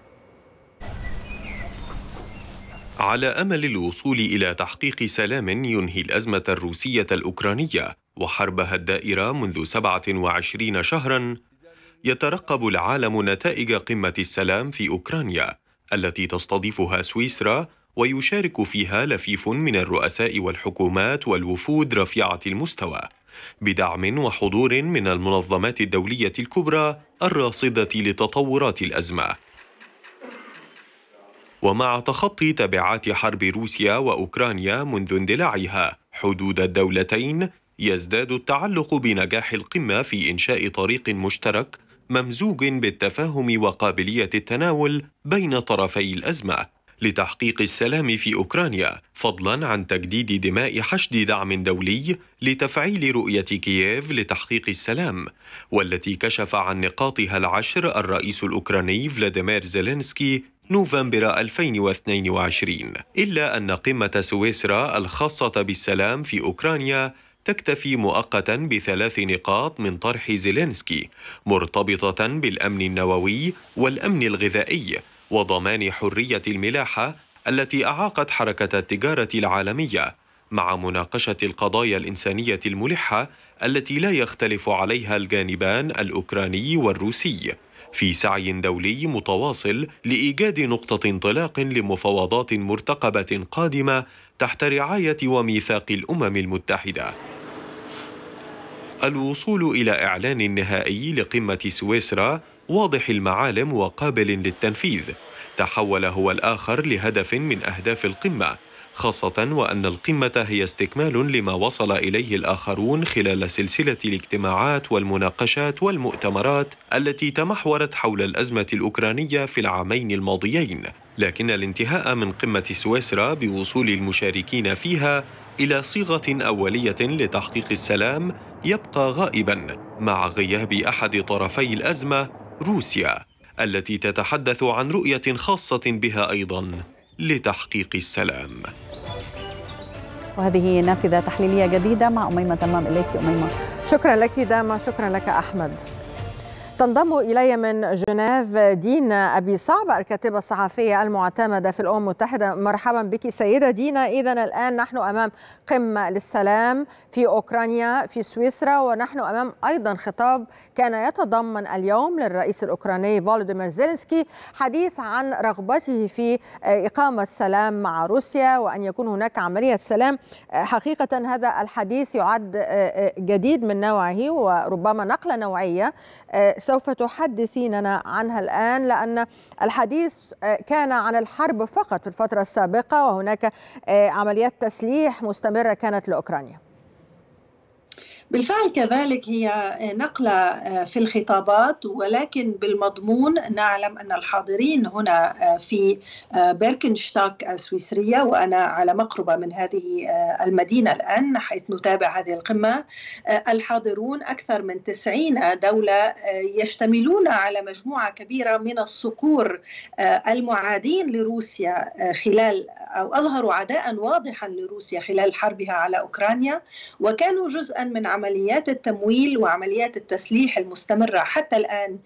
[SPEAKER 4] على أمل الوصول إلى تحقيق سلام ينهي الأزمة الروسية الأوكرانية وحربها الدائرة منذ سبعة وعشرين شهرا، يترقب العالم نتائج قمة السلام في أوكرانيا التي تستضيفها سويسرا، ويشارك فيها لفيف من الرؤساء والحكومات والوفود رفيعة المستوى بدعم وحضور من المنظمات الدولية الكبرى الراصدة لتطورات الأزمة. ومع تخطي تبعات حرب روسيا وأوكرانيا منذ اندلاعها حدود الدولتين، يزداد التعلق بنجاح القمة في إنشاء طريق مشترك ممزوج بالتفاهم وقابلية التناول بين طرفي الأزمة لتحقيق السلام في أوكرانيا، فضلاً عن تجديد دماء حشد دعم دولي لتفعيل رؤية كييف لتحقيق السلام، والتي كشف عن نقاطها العشر الرئيس الأوكراني فلاديمير زيلينسكي نوفمبر ألفين واثنين وعشرين. إلا أن قمة سويسرا الخاصة بالسلام في أوكرانيا تكتفي مؤقتا بثلاث نقاط من طرح زيلينسكي مرتبطة بالأمن النووي والأمن الغذائي وضمان حرية الملاحة التي أعاقت حركة التجارة العالمية، مع مناقشة القضايا الإنسانية الملحة التي لا يختلف عليها الجانبان الأوكراني والروسي، في سعي دولي متواصل لإيجاد نقطة انطلاق لمفاوضات مرتقبة قادمة تحت رعاية وميثاق الأمم المتحدة. الوصول إلى إعلان نهائي لقمة سويسرا واضح المعالم وقابل للتنفيذ تحول هو الآخر لهدف من أهداف القمة، خاصة وأن القمة هي استكمال لما وصل إليه الآخرون خلال سلسلة الاجتماعات والمناقشات والمؤتمرات التي تمحورت حول الأزمة الأوكرانية في العامين الماضيين، لكن الانتهاء من قمة سويسرا بوصول المشاركين فيها إلى صيغة أولية لتحقيق السلام يبقى غائبا مع غياب أحد طرفي الأزمة روسيا، التي تتحدث عن رؤية خاصة بها أيضا لتحقيق السلام.
[SPEAKER 1] وهذه نافذة تحليلية جديدة مع أميمة. تمام إليك أميمة.
[SPEAKER 3] شكرا لك داما، شكرا لك أحمد. تنضم إلي من جنيف دينا أبي صعب، الكاتبة الصحفية المعتمدة في الأمم المتحدة. مرحبا بك سيدة دينا. إذن الآن نحن أمام قمة للسلام في أوكرانيا في سويسرا، ونحن أمام أيضا خطاب كان يتضمن اليوم للرئيس الأوكراني فولوديمير زيلينسكي حديث عن رغبته في إقامة سلام مع روسيا وأن يكون هناك عملية سلام. حقيقة هذا الحديث يعد جديد من نوعه وربما نقلة نوعية سوف تحدثيننا عنها الآن، لأن الحديث كان عن الحرب فقط في الفترة السابقة، وهناك عمليات تسليح مستمرة كانت لأوكرانيا.
[SPEAKER 22] بالفعل كذلك هي نقلة في الخطابات، ولكن بالمضمون نعلم أن الحاضرين هنا في بيركنشتاك السويسرية، وأنا على مقربة من هذه المدينة الآن حيث نتابع هذه القمة، الحاضرون أكثر من تسعين دولة يشتملون على مجموعة كبيرة من الصقور المعادين لروسيا خلال أو أظهروا عداء واضحا لروسيا خلال حربها على أوكرانيا، وكانوا جزءا من عمليات التمويل وعمليات التسليح المستمرة حتى الآن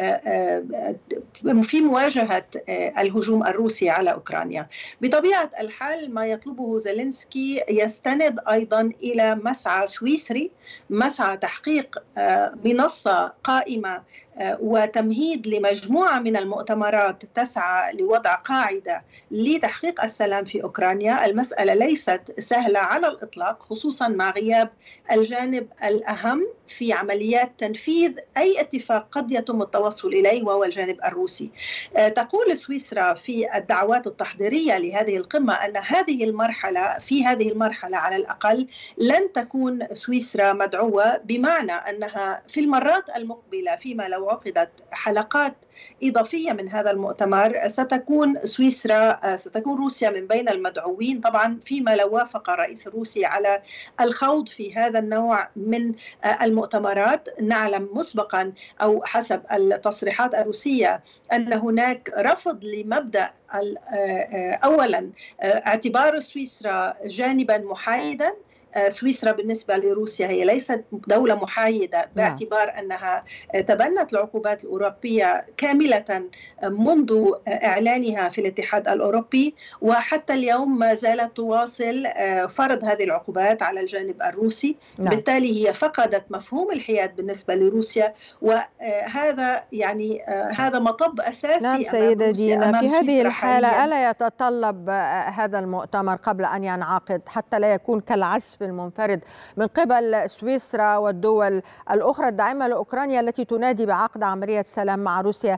[SPEAKER 22] في مواجهة الهجوم الروسي على أوكرانيا. بطبيعة الحال ما يطلبه زيلينسكي يستند أيضا إلى مسعى سويسري، مسعى تحقيق منصة قائمة وتمهيد لمجموعة من المؤتمرات تسعى لوضع قاعدة لتحقيق السلام في أوكرانيا. المسألة ليست سهلة على الإطلاق، خصوصا مع غياب الجانب الأهم في عمليات تنفيذ أي اتفاق قد يتم التوصل إليه وهو الجانب الروسي. تقول سويسرا في الدعوات التحضيرية لهذه القمة أن هذه المرحلة في هذه المرحلة على الأقل لن تكون سويسرا مدعوة، بمعنى أنها في المرات المقبلة فيما لو عقدت حلقات إضافية من هذا المؤتمر ستكون سويسرا ستكون روسيا من بين المدعوين، طبعا فيما لو وافق الرئيس الروسي على الخوض في هذا النوع من المؤتمرات. نعلم مسبقا أو حسب التصريحات الروسية أن هناك رفض لمبدأ أولا اعتبار سويسرا جانبا محايدا. سويسرا بالنسبة لروسيا هي ليست دولة محايدة باعتبار أنها تبنت العقوبات الأوروبية كاملة منذ إعلانها في الاتحاد الأوروبي، وحتى اليوم ما زالت تواصل فرض هذه العقوبات على الجانب الروسي. نعم. بالتالي هي فقدت مفهوم الحياد بالنسبة لروسيا، وهذا يعني هذا مطب أساسي.
[SPEAKER 3] نعم سيدة دينا، في هذه الحالة ألا يتطلب هذا المؤتمر قبل أن ينعقد حتى لا يكون كالعزف المنفرد من قبل سويسرا والدول الأخرى الداعمة لأوكرانيا التي تنادي بعقد عملية سلام مع روسيا،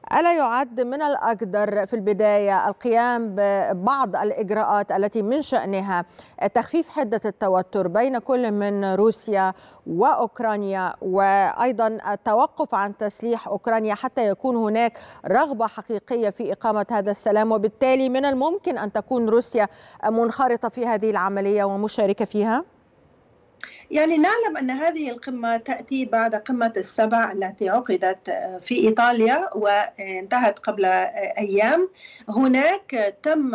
[SPEAKER 3] ألا يعد من الأقدر في البداية القيام ببعض الإجراءات التي من شأنها تخفيف حدة التوتر بين كل من روسيا وأوكرانيا، وأيضا التوقف عن تسليح أوكرانيا حتى يكون هناك رغبة حقيقية في إقامة هذا السلام، وبالتالي من الممكن أن تكون روسيا منخرطة في هذه العملية ومشاركة فيها؟
[SPEAKER 22] يعني نعلم أن هذه القمة تأتي بعد قمة السبع التي عقدت في إيطاليا وانتهت قبل أيام. هناك تم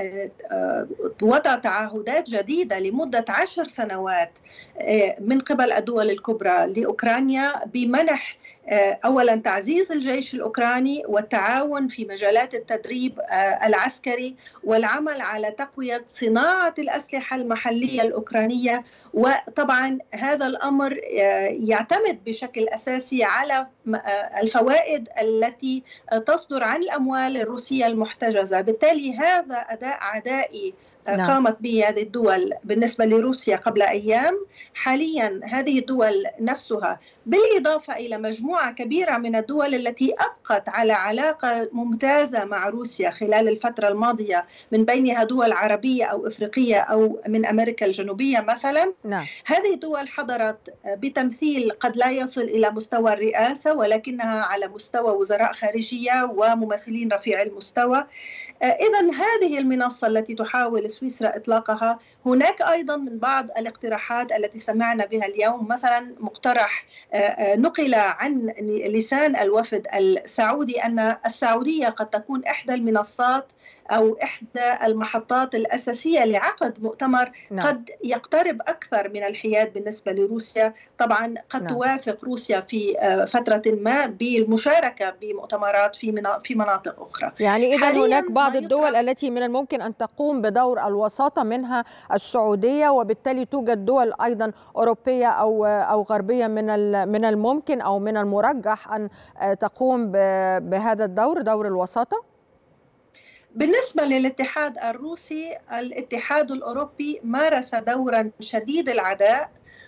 [SPEAKER 22] وضع تعهدات جديدة لمدة عشر سنوات من قبل الدول الكبرى لأوكرانيا بمنح أولا تعزيز الجيش الأوكراني والتعاون في مجالات التدريب العسكري والعمل على تقوية صناعة الأسلحة المحلية الأوكرانية. وطبعا هذا الأمر يعتمد بشكل أساسي على الفوائد التي تصدر عن الأموال الروسية المحتجزة. بالتالي هذا أداء عدائي نعم. قامت به هذه الدول بالنسبة لروسيا قبل أيام. حاليا هذه الدول نفسها بالإضافة إلى مجموعة كبيرة من الدول التي أبقت على علاقة ممتازة مع روسيا خلال الفترة الماضية، من بينها دول عربية أو إفريقية أو من أمريكا الجنوبية مثلا نعم. هذه الدول حضرت بتمثيل قد لا يصل إلى مستوى الرئاسة، ولكنها على مستوى وزراء خارجية وممثلين رفيع المستوى. إذن هذه المنصة التي تحاول سويسرا إطلاقها. هناك أيضا من بعض الاقتراحات التي سمعنا بها اليوم، مثلا مقترح نقل عن لسان الوفد السعودي أن السعودية قد تكون إحدى المنصات أو إحدى المحطات الأساسية لعقد مؤتمر نعم. قد يقترب أكثر من الحياد بالنسبة لروسيا. طبعا قد نعم. توافق روسيا في فترة ما بالمشاركة بمؤتمرات في في مناطق أخرى.
[SPEAKER 3] يعني إذا هناك بعض الدول التي من الممكن أن تقوم بدور الوساطة، منها السعودية، وبالتالي توجد دول أيضا أوروبية أو أو غربية من من الممكن أو من المرجح أن تقوم بهذا الدور، دور الوساطة.
[SPEAKER 22] بالنسبة للاتحاد الروسي، الاتحاد الأوروبي مارس دورا شديد العداء،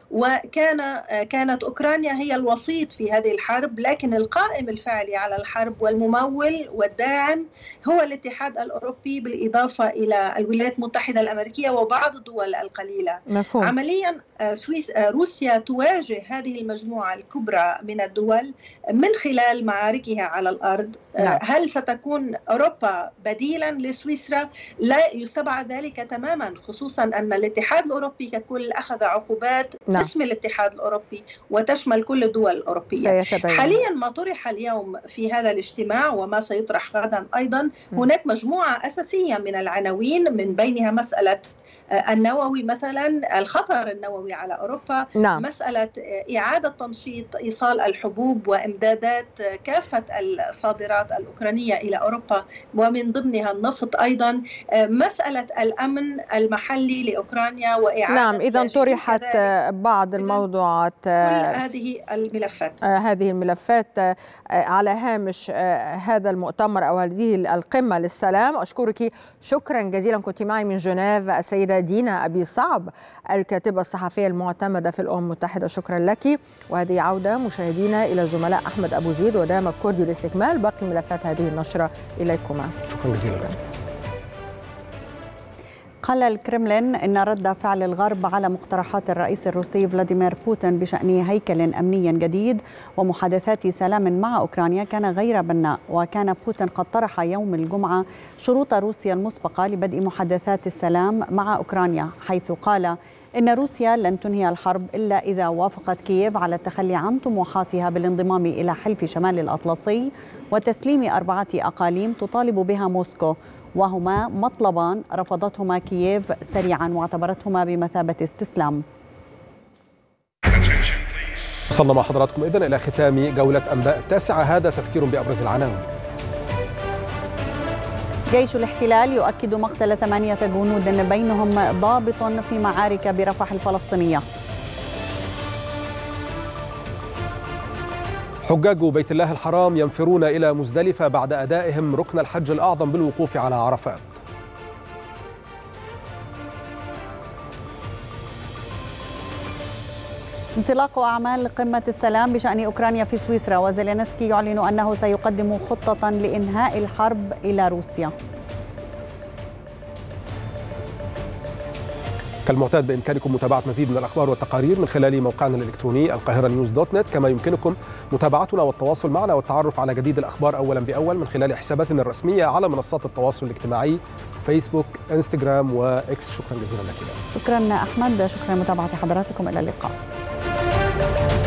[SPEAKER 22] وكان كانت أوكرانيا هي الوسيط في هذه الحرب، لكن القائم الفعلي على الحرب والممول والداعم هو الاتحاد الأوروبي بالإضافة إلى الولايات المتحدة الأمريكية وبعض الدول القليلة.
[SPEAKER 3] مفهوم.
[SPEAKER 22] عمليا سويس روسيا تواجه هذه المجموعة الكبرى من الدول من خلال معاركها على الأرض. نعم. هل ستكون أوروبا بديلا لسويسرا؟ لا يستبعد ذلك تماما، خصوصا أن الاتحاد الأوروبي ككل أخذ عقوبات نعم. اسم الاتحاد الأوروبي وتشمل كل الدول الأوروبية. حاليا ما طرح اليوم في هذا الاجتماع وما سيطرح غدا أيضا، هناك مجموعة أساسية من العناوين، من بينها مسألة النووي مثلا، الخطر النووي على أوروبا نعم. مسألة إعادة تنشيط إيصال الحبوب وإمدادات كافة الصادرات الأوكرانية إلى أوروبا ومن ضمنها النفط أيضا، مسألة الأمن المحلي لأوكرانيا وإعادة
[SPEAKER 3] نعم. إذا طرحت بعض الموضوعات
[SPEAKER 22] كل هذه الملفات
[SPEAKER 3] هذه الملفات على هامش هذا المؤتمر أو هذه القمة للسلام. أشكرك شكرا جزيلا. كنت معي من جنيف السيدة دينا أبي صعب، الكاتبة الصحفية المعتمدة في الأمم المتحدة. شكرا لك. وهذه عودة مشاهدينا إلى الزملاء أحمد أبو زيد ودام الكردي لاستكمال باقي ملفات هذه النشرة. إليكما.
[SPEAKER 2] شكرا جزيلا.
[SPEAKER 1] قال الكرملين إن رد فعل الغرب على مقترحات الرئيس الروسي فلاديمير بوتين بشأن هيكل أمني جديد ومحادثات سلام مع أوكرانيا كان غير بناء. وكان بوتين قد طرح يوم الجمعة شروط روسيا المسبقة لبدء محادثات السلام مع أوكرانيا، حيث قال إن روسيا لن تنهي الحرب إلا إذا وافقت كييف على التخلي عن طموحاتها بالانضمام إلى حلف شمال الأطلسي وتسليم أربعة أقاليم تطالب بها موسكو، وهما مطلبان رفضتهما كييف سريعا واعتبرتهما بمثابة استسلام.
[SPEAKER 2] وصلنا مع حضراتكم إذن إلى ختام جولة أنباء التاسعة. هذا تذكير بأبرز العناوين.
[SPEAKER 1] جيش الاحتلال يؤكد مقتل ثمانية جنود بينهم ضابط في معارك برفح الفلسطينية.
[SPEAKER 2] حجاج بيت الله الحرام ينفرون إلى مزدلفة بعد أدائهم ركن الحج الأعظم بالوقوف على عرفات.
[SPEAKER 1] انطلاق أعمال قمة السلام بشأن أوكرانيا في سويسرا، وزيلينسكي يعلن أنه سيقدم خطة لإنهاء الحرب إلى روسيا.
[SPEAKER 2] كالمعتاد بإمكانكم متابعة مزيد من الأخبار والتقارير من خلال موقعنا الإلكتروني القاهرة نيوز دوت نت، كما يمكنكم متابعتنا والتواصل معنا والتعرف على جديد الأخبار أولا بأول من خلال حساباتنا الرسمية على منصات التواصل الاجتماعي فيسبوك، انستغرام وإكس. شكرا جزيلا لك.
[SPEAKER 1] شكرا أحمد، شكرا لمتابعة حضراتكم، إلى اللقاء.